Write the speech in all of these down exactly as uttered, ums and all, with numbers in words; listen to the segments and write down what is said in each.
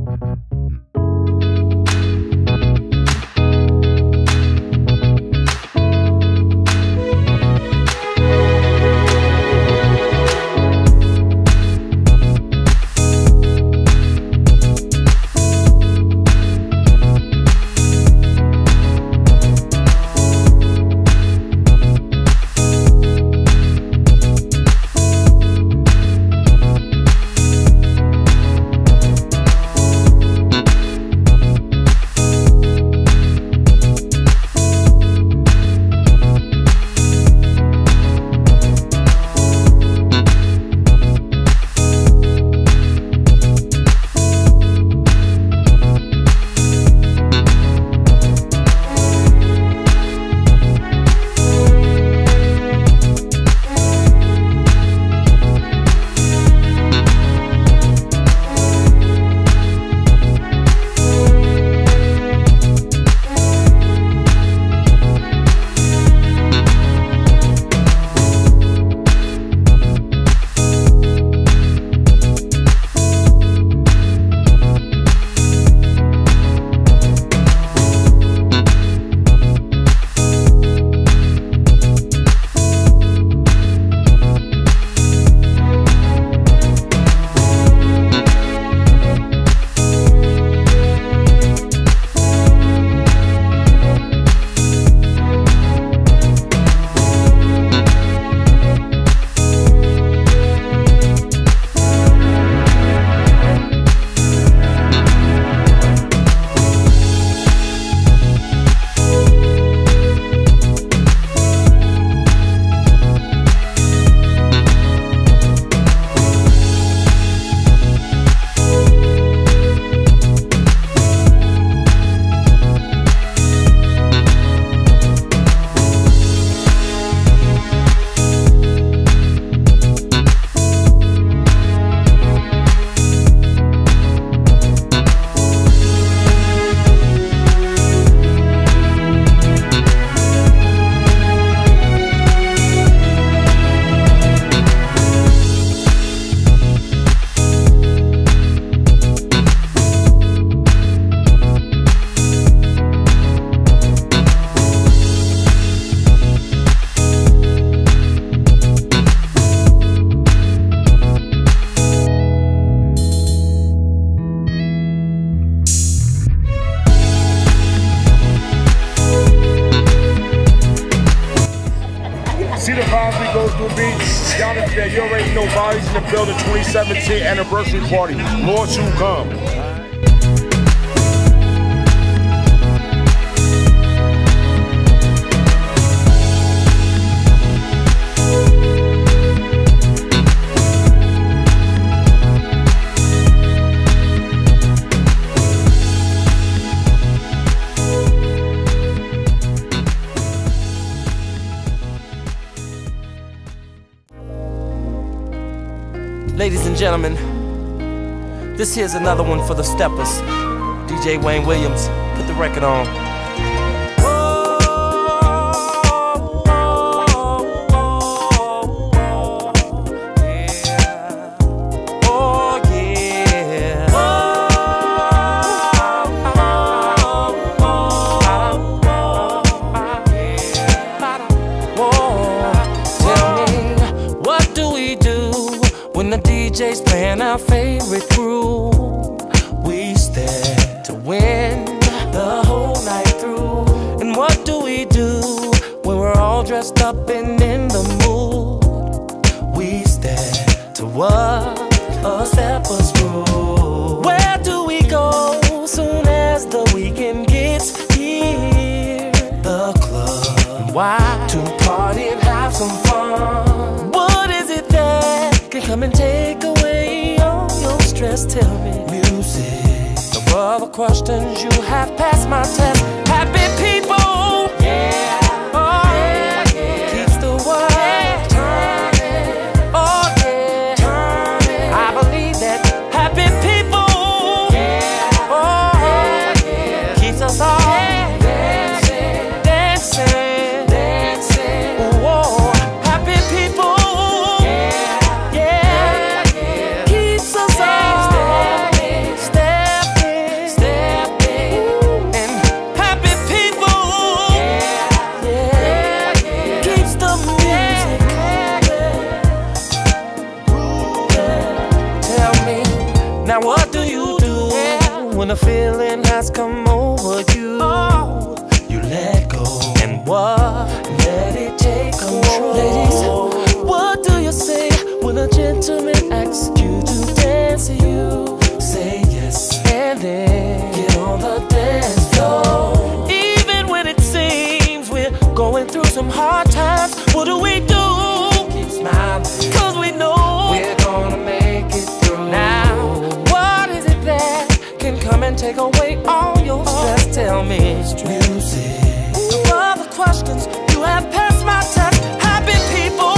See the vibes we go through, beats. Y'all that you already know, Vibes in the building, twenty seventeen anniversary party. More to come. Ladies and gentlemen, this here's another one for the steppers. D J Wayne Williams, put the record on. When the D J's playing our favorite groove, we stand to win the whole night through. And what do we do when we're all dressed up and in the mood? We stand to what a stepper's rule. Where do we go soon as the weekend gets here? The club. Why? To party and have some fun. What is it that can come and take away all your stress? Tell me. Music. No other questions, you have passed my test. Happy people, yeah, oh yeah, yeah. Keeps the world yeah. turning, oh yeah, turning. I believe that happy people, yeah, oh yeah, yeah. Keeps us all yeah. dancing, dancing, dancing. Whoa, happy people. Stepping, stepping, Now what do you do when a feeling has come over you? You let go. And what? Let it take control. Ladies, what do you say when a gentleman asks you to dance to you? Say yes, and then get on the dance floor. Even when it seems we're going through some hard times, what do we do? Keep smiling, cause we know we're gonna make it through. Now, what is it that can come and take away all your stress? Tell me. Music. All the questions you have passed my test. Happy people.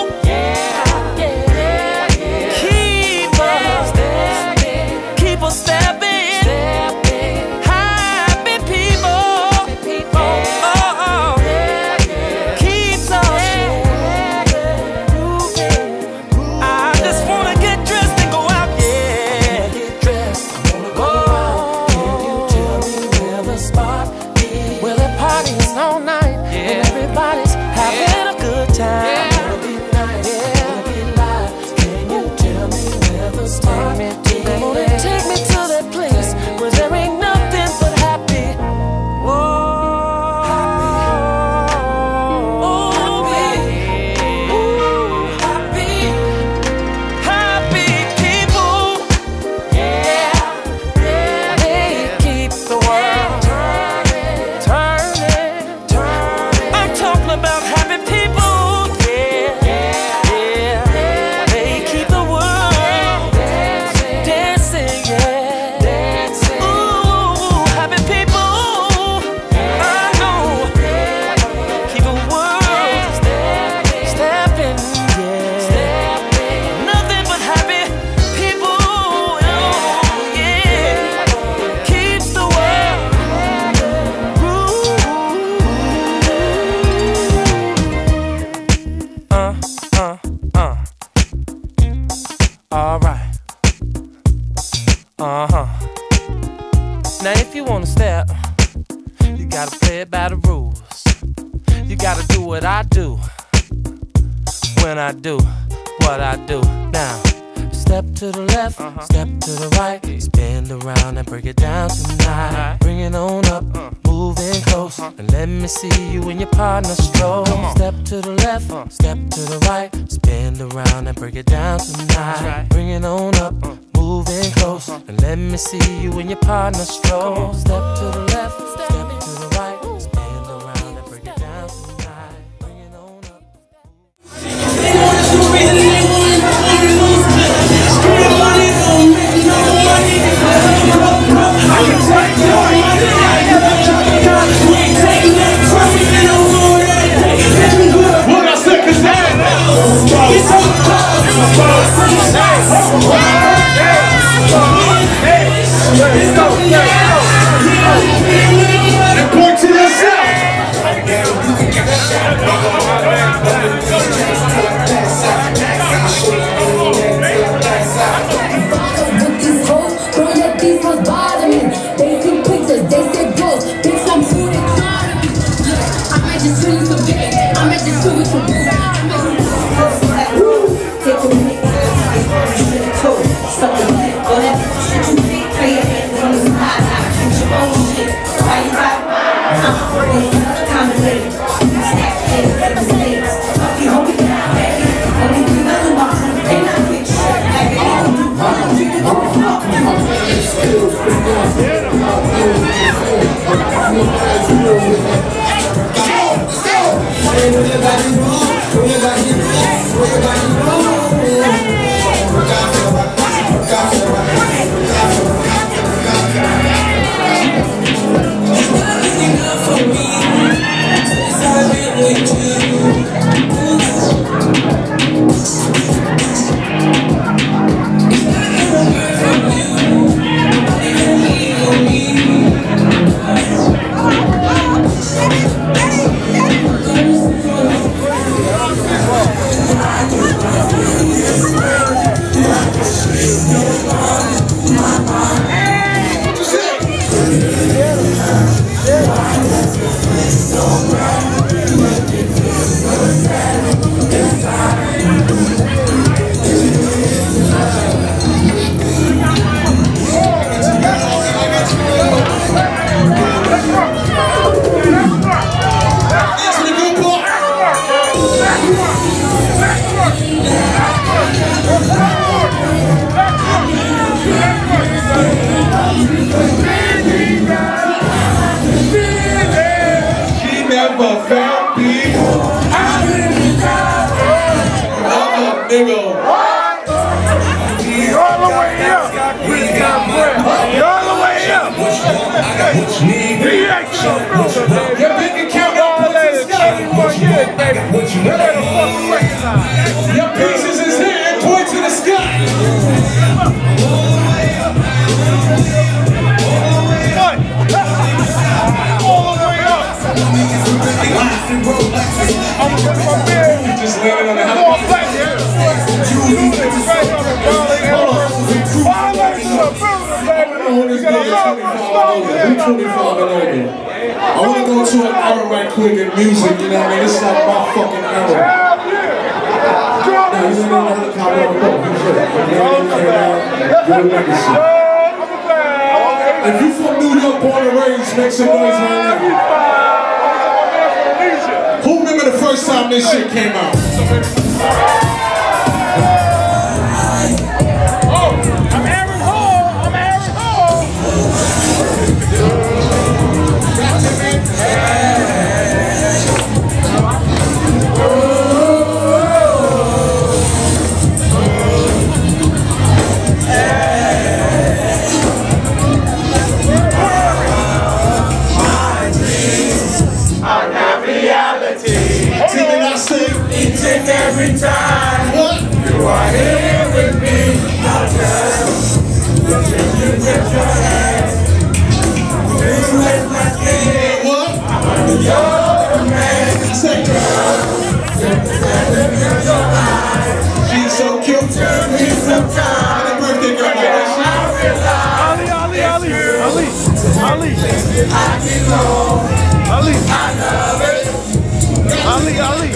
I do what I do. Now, step to the left, uh-huh. Step to the right, spin around and break it down tonight. Right. Bring it on up, uh. moving close, uh-huh. and let me see you and your partner stroll. Step to the left, uh. step to the right, spin around and break it down tonight. Right. Bring it on up, uh. moving close, uh-huh. and let me see you and your partner stroll. Step to the left, step to the right, spin around and break it down tonight. Bring it on up. Hey! You're all the way up. Your bank account all that thirty-one years, baby. You're the fucking recognize. Your pieces is here and point to the sky. What? All the way up. I'm gonna put my beard. Just landed on the house. twenty-five and older. I want to go to an era right quick in music, you know what I mean? This is like my fucking era. Now, you know how to call it a book. If you from New York, born and raised, make some noise right now. Who remember the first time this shit came out? Every time what? You are here with me, I'll just look at you with your hands. You with my skin, what? I'm under your command. Say, she's so cute. Tell me sometime. Happy birthday, girl. Ali, Ali, Ali, Ali, Ali. I belong. Ali, I love it. Ali, Ali.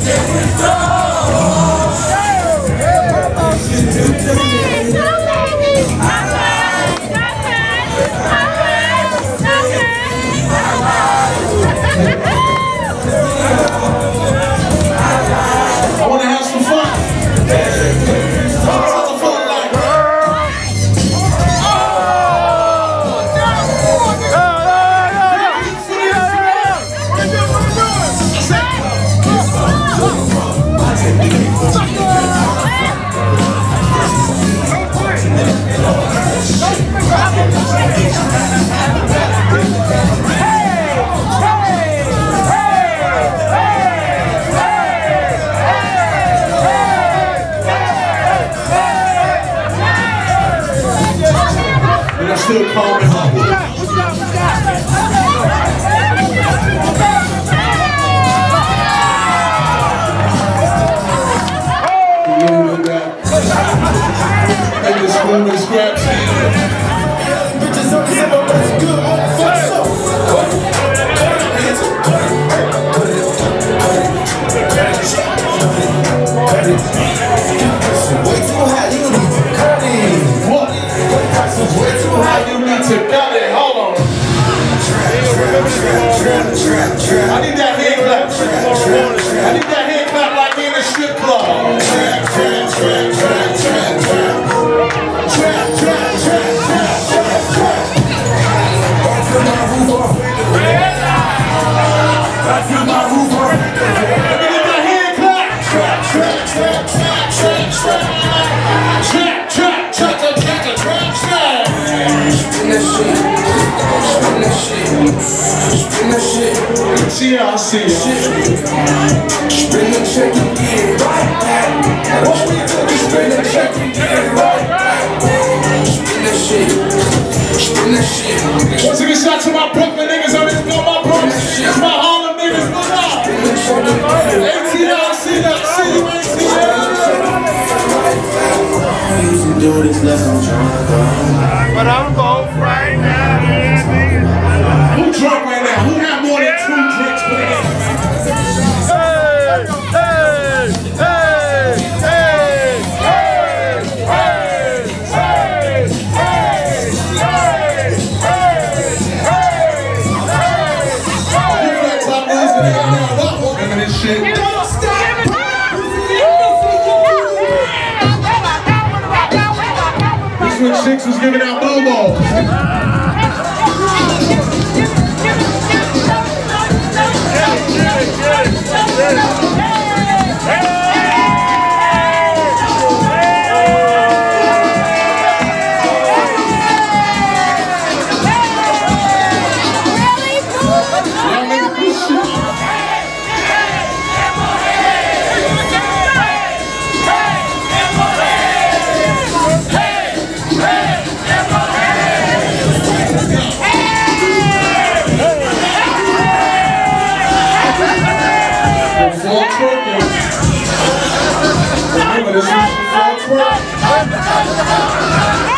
I want to have some fun. What's the fun like? Still calm and humble. And this room is scratched. Bitches on the side, that's good. Way too high, you need to cut it. What? Way too high, you need to cut it. Hold on. I need that hand clap. I need that hand clap like in a strip club. Trap, trap, trap, trap, trap, trap. Trap, trap, trap, trap, trap, trap. Got my roof off. Got my roof off. Let me get that hand clap. Trap, trap, trap, trap, trap, trap. Trap, trap, trap, trap, trap, trap, trap. Spin that shit. Spin that shit. Spin that shit. See ya, I see ya. Spin the check and get it right back. What we do is spin the check and get it right back. Spin that shit. Spin that shit. Once again, shout to my Brooklyn niggas on this blow, my bro. It's my Harlem niggas, look out. A T L, see that, see you, A T L. I used to do this less, I'm trying to go. But I'm both right now. Who drunk right now? Who have more than two drinks per day? Hey, hey, hey, hey, hey, hey, hey, hey, hey, hey, hey, this shit. This when Chicks was giving out blue balls. called twerking. Remember, this is called twerking.